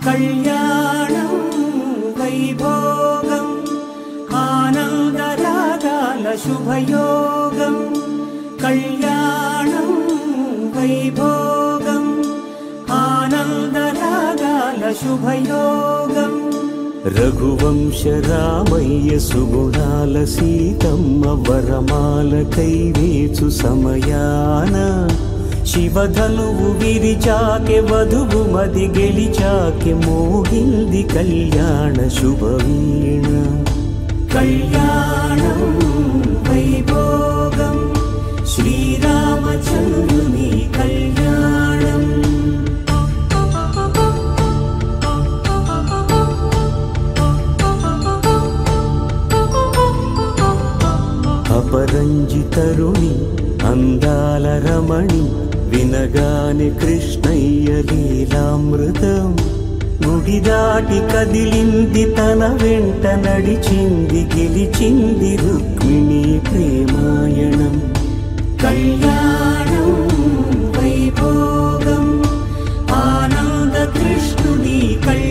కళ్యాణం వైభోగం ఆనందరాగాల శుభయోగం కళ్యాణం వైభోగం ఆనందరాగాల శుభయోగం రఘువంశ రామయ్య సుగుణాల సీతమ్మ వరమాల కైవేచు సమయాన శివధనువు విరిచాకె వధువు మది గెలిచాకె మోగింది కళ్యాణ శుభవీణ కళ్యాణం వైభోగం శ్రీరామచంద్రుని కళ్యాణం అపరంజి తరుణి అందాల రమణి వినగానే కృష్ణయ్య లీలామృతం గుడి దాటి కదిలింది తన వెంట నడిచింది గెలిచింది రుక్మిణి ప్రేమాయణం కళ్యాణం వైభోగం ఆనంద కృష్ణుని